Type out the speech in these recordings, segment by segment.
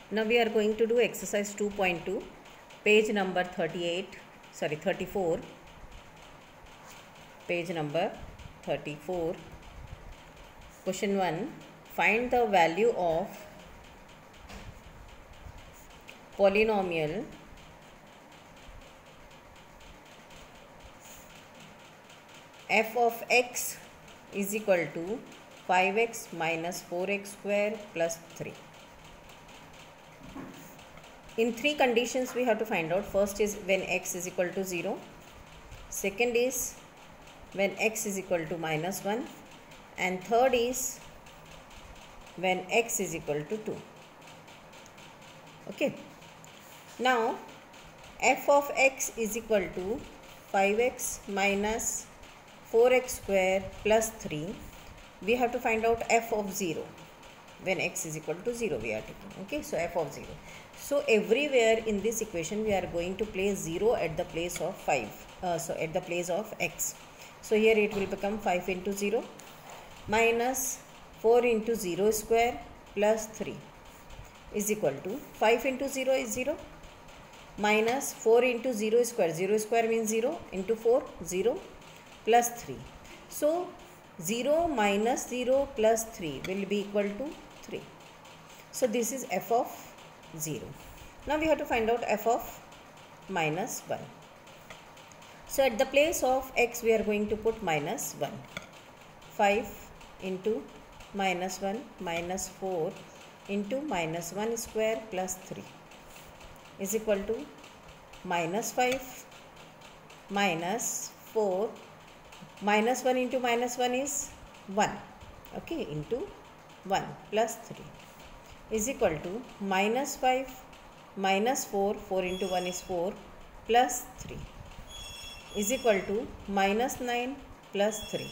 Now we are going to do exercise 2.2, page number 34, page number 34. Question 1, find the value of polynomial f of x is equal to 5x minus 4x square plus 3. In three conditions we have to find out. First is when x is equal to 0. Second is when x is equal to minus 1. And third is when x is equal to 2. Okay. Now f of x is equal to 5x minus 4x square plus 3. We have to find out f of 0. When x is equal to 0 we are taking. Okay. So f of 0. So everywhere in this equation we are going to place 0 at the place of 5. So at the place of x. So here it will become 5 into 0 minus 4 into 0 square plus 3 is equal to 5 into 0 is 0 minus 4 into 0 square. 0 square means 0 into 4 0 plus 3. So 0 minus 0 plus 3 will be equal to 3. So this is f of 0. Now we have to find out f of minus 1. So at the place of x we are going to put minus 1. 5 into minus 1 minus 4 into minus 1 square plus 3 is equal to minus 5 minus 4 minus 1 into minus 1 is 1. Okay, into 1 plus 3 is equal to minus 5 minus 4, 4 into 1 is 4 plus 3 is equal to minus 9 plus 3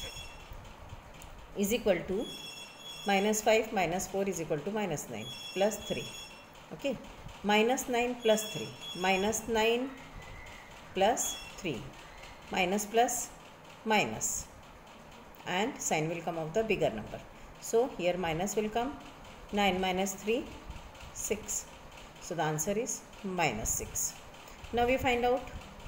is equal to minus 5 minus 4 is equal to minus 9 plus 3. Okay, minus 9 plus 3, minus 9 plus 3, minus plus minus, and sign will come of the bigger number. So here minus will come. 9 minus 3, 6. So the answer is minus 6. Now we find out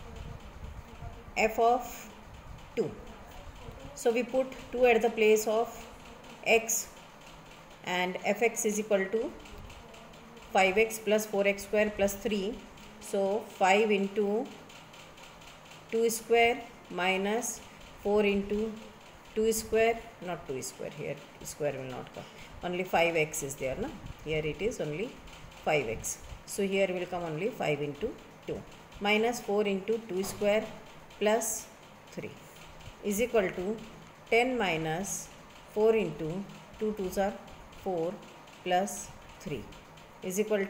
f of 2. So we put 2 at the place of x, and fx is equal to 5x plus 4x square plus 3. So 5 into 2 square minus 4 into 2 square, not 2 square, here square will not come, only 5x is there, no? Here it is only 5x. So here will come only 5 into 2 minus 4 into 2 square plus 3 is equal to 10 minus 4 into 2 2s are 4 plus 3 is equal